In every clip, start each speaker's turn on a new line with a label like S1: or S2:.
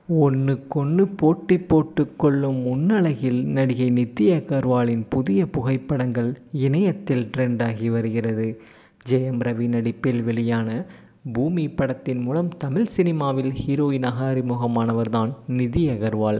S1: ஒன்றுக்கொன்று போட்டி போட்டுக் கொள்ளும் முன்னழகில் நடிகை நித்யா அகர்வாலின் புதிய புகைப்படங்கள் இணையத்தில் ட்ரெண்ட் ஆகி வருகிறது. ஜெயம் ரவி நடிப்பில் வெளியான பூமி படத்தின் மூலம் தமிழ் சினிமாவில் ஹீரோயினாக அறிமுகமானவர்தான் நித்யா அகர்வால்.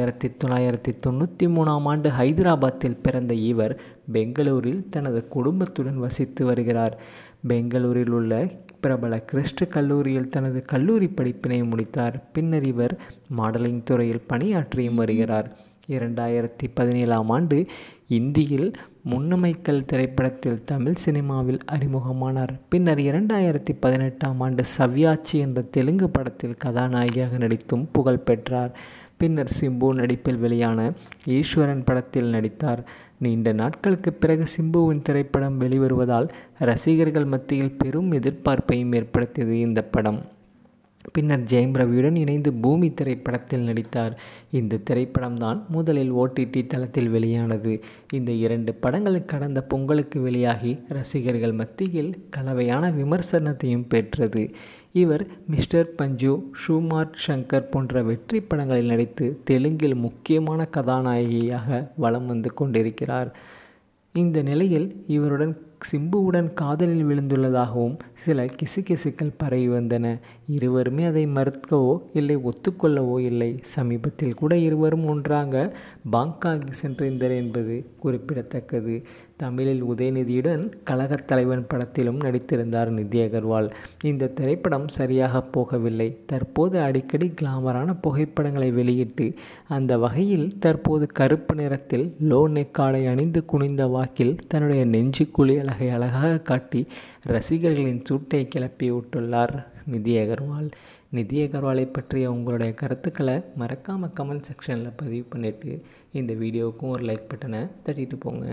S1: 1993ஆம் ஆண்டு ஹைதராபாத்தில் பிறந்த இவர் பெங்களூரில் தனது குடும்பத்துடன் வசித்து வருகிறார். பெங்களூரில் உள்ள பிரபல கிறிஸ்ட் கல்லூரியில் தனது கல்லூரி படிப்பினை முடித்தார். பின்னர் இவர் மாடலிங் துறையில் பணியாற்றியும் வருகிறார். 2017ஆம் ஆண்டு இந்தியில் முன்னமைக்கல் திரைப்படத்தில் தமிழ் சினிமாவில் அறிமுகமானார். பின்னர் 2018ஆம் ஆண்டு சவ்யாச்சி என்ற தெலுங்கு படத்தில் கதாநாயகியாக நடித்தும் புகழ் பெற்றார். பின்னர் சிம்பு நடிப்பில் வெளியான ஈஸ்வரன் படத்தில் நடித்தார். நீண்ட நாட்களுக்கு பிறகு சிம்புவின் திரைப்படம் வெளிவருவதால் ரசிகர்கள் மத்தியில் பெரும் எதிர்பார்ப்பையும் ஏற்படுத்தியது இந்த படம். பின்னர் ஜெயம் ரவியுடன் இணைந்து பூமி திரைப்படத்தில் நடித்தார். இந்த திரைப்படம்தான் முதலில் OTT தளத்தில் வெளியானது. இந்த 2 படங்கள் கடந்த பொங்கலுக்கு வெளியாகி ரசிகர்கள் மத்தியில் கலவையான விமர்சனத்தையும் பெற்றது. இவர் மிஸ்டர் பஞ்சு, ஷூமார்ட் சங்கர் போன்ற வெற்றி படங்களில் நடித்து தெலுங்கில் முக்கியமான கதாநாயகியாக வலம் வந்து கொண்டிருக்கிறார். இந்த நிலையில் இவருடன் சிம்புவுடன் காதலில் விழுந்துள்ளதாகவும் சில கிசுகிசுக்கள் பரவி வந்தன. இருவருமே அதை மறுக்கவோ இல்லை ஒத்துக்கொள்ளவோ இல்லை. சமீபத்தில் கூட இருவரும் ஒன்றாக பாங்காக் சென்றிருந்தனர் என்பது குறிப்பிடத்தக்கது. தமிழில் உதயநிதியுடன் கழகத் தலைவன் படத்திலும் நடித்திருந்தார் நித்யா அகர்வால். இந்த திரைப்படம் சரியாக போகவில்லை. தற்போது அடிக்கடி கிளாமரான புகைப்படங்களை வெளியிட்டு அந்த வகையில் தற்போது கருப்பு நிறத்தில் லோ நெக் ஆடை அணிந்து குனிந்த வாக்கில் தன்னுடைய நெஞ்சுக்குழி அழகை அழகாக காட்டி ரசிகர்களின் சூட்டை கிளப்பி விட்டுள்ளார் நித்யா அகர்வால். நித்யா அகர்வாலை பற்றிய உங்களுடைய கருத்துக்களை மறக்காமல் கமெண்ட் செக்ஷனில் பதிவு பண்ணிவிட்டு இந்த வீடியோவுக்கும் ஒரு லைக் பட்டனை தட்டிட்டு போங்க.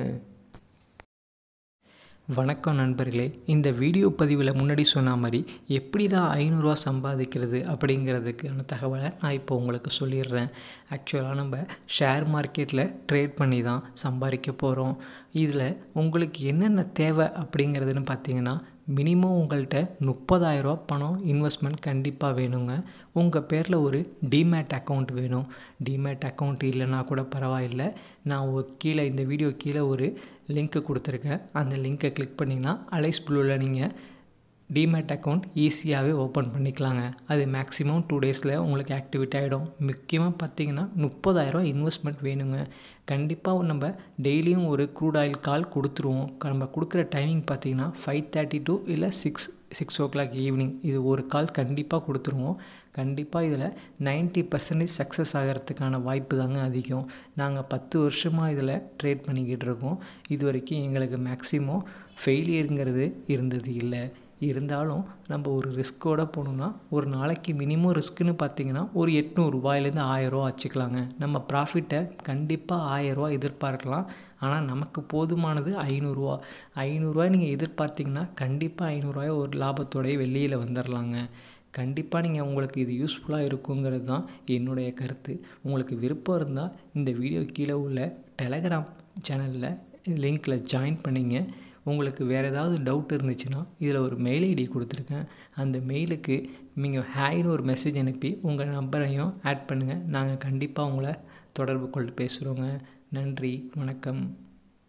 S1: வணக்கம் நண்பர்களே, இந்த வீடியோ பதிவில் முன்னாடி சொன்ன மாதிரி எப்படி தான் 500 ரூபா சம்பாதிக்கிறது அப்படிங்கிறதுக்கான தகவலை நான் இப்போ உங்களுக்கு சொல்லிடுறேன். ஆக்சுவலாக நம்ம ஷேர் மார்க்கெட்டில் ட்ரேட் பண்ணி தான் சம்பாதிக்க போகிறோம். இதில் உங்களுக்கு என்னென்ன தேவை அப்படிங்கிறதுன்னு பார்த்தீங்கன்னா, மினிமம் உங்கள்கிட்ட 30,000 ரூபா பணம் இன்வெஸ்ட்மெண்ட் கண்டிப்பாக வேணுங்க. உங்கள் பேரில் ஒரு டிமேட் அக்கௌண்ட் வேணும். டிமேட் அக்கௌண்ட் இல்லைன்னா கூட பரவாயில்லை. நான் கீழே இந்த வீடியோ கீழே ஒரு லிங்க்கு கொடுத்துருக்கேன். அந்த லிங்க்கை கிளிக் பண்ணிங்கன்னா அலைஸ் ப்ளூவில் நீங்கள் டிமேட் அக்கௌண்ட் ஈஸியாகவே ஓப்பன் பண்ணிக்கலாங்க. அது மேக்ஸிமம் 2 டேஸில் உங்களுக்கு ஆக்டிவேட் ஆகிடும். முக்கியமாக பார்த்தீங்கன்னா 30,000 ரூபா இன்வெஸ்ட்மெண்ட் வேணுங்க. கண்டிப்பாக நம்ம டெய்லியும் ஒரு க்ரூட் ஆயில் கால் கொடுத்துருவோம். நம்ம கொடுக்குற டைமிங் பார்த்தீங்கன்னா 5:30 to இல்லை 6 o'clock ஈவினிங். இது ஒரு கால் கண்டிப்பாக கொடுத்துருவோம். கண்டிப்பாக இதில் 90% சக்ஸஸ் ஆகிறதுக்கான வாய்ப்பு தாங்க அதிகம். நாங்கள் 10 வருஷமாக இதில் ட்ரேட் பண்ணிக்கிட்டு இருக்கோம். இது வரைக்கும் எங்களுக்கு மேக்ஸிமம் ஃபெயிலியருங்கிறது இருந்தது இல்லை. இருந்தாலும் நம்ம ஒரு ரிஸ்க்கோடு போனோம்னா ஒரு நாளைக்கு மினிமம் ரிஸ்க்குன்னு பார்த்தீங்கன்னா ஒரு 800 ரூபாயிலேருந்து 1000 ரூபா வச்சுக்கலாங்க. நம்ம ப்ராஃபிட்டை கண்டிப்பாக 1000 ரூபா எதிர்பார்க்கலாம். ஆனால் நமக்கு போதுமானது 500 ரூபா. 500 ரூபாய் நீங்கள் எதிர்பார்த்திங்கன்னா கண்டிப்பாக 500 ரூபாய் ஒரு லாபத்தோடைய வெளியில் வந்துடலாங்க. கண்டிப்பாக நீங்கள் உங்களுக்கு இது யூஸ்ஃபுல்லாக இருக்குங்கிறது தான் என்னுடைய கருத்து. உங்களுக்கு விருப்பம் இருந்தால் இந்த வீடியோ கீழே உள்ள டெலகிராம் சேனலில் லிங்க்கில் ஜாயின் பண்ணிங்க. உங்களுக்கு வேறு ஏதாவது டவுட் இருந்துச்சுன்னா இதில் ஒரு மெயில் ஐடி கொடுத்துருக்கேன். அந்த மெயிலுக்கு நீங்கள் ஹாய்னு ஒரு மெசேஜ் அனுப்பி உங்கள் நம்பரையும் ஆட் பண்ணுங்கள். நாங்கள் கண்டிப்பாக உங்களை தொடர்பு கொண்டு பேசுகிறோங்க. நன்றி, வணக்கம்.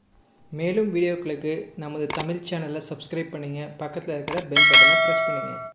S1: மேலும் வீடியோக்களுக்கு நமது தமிழ் சேனலை சப்ஸ்கிரைப் பண்ணுங்கள். பக்கத்தில் இருக்கிற பெல் பட்டனை ப்ரெஸ் பண்ணுங்கள்.